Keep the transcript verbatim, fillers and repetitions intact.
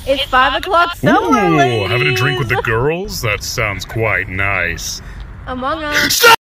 It's five o'clock somewhere, Ooh, ladies. having a drink with the girls? That sounds quite nice. Among Us. Stop!